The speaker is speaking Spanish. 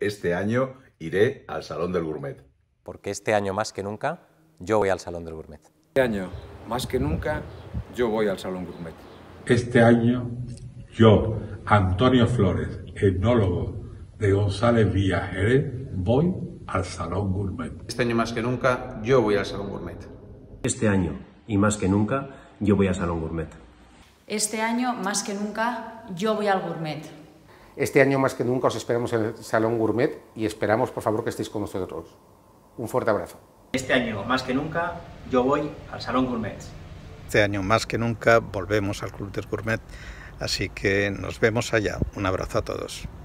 este año iré al Salón del Gourmet. Porque este año más que nunca yo voy al Salón del Gourmet. Este año más que nunca yo voy al Salón Gourmet. Este año yo, Antonio Flores, etnólogo de González Villa Jerez, voy al Salón Gourmet. Este año más que nunca yo voy al Salón Gourmet. Este año y más que nunca yo voy al Salón Gourmet. Este año más que nunca yo voy al Gourmet. Este año más que nunca os esperamos en el Salón Gourmet y esperamos por favor que estéis con nosotros. Un fuerte abrazo. Este año más que nunca yo voy al Salón Gourmet. Este año más que nunca volvemos al Club del Gourmet, así que nos vemos allá. Un abrazo a todos.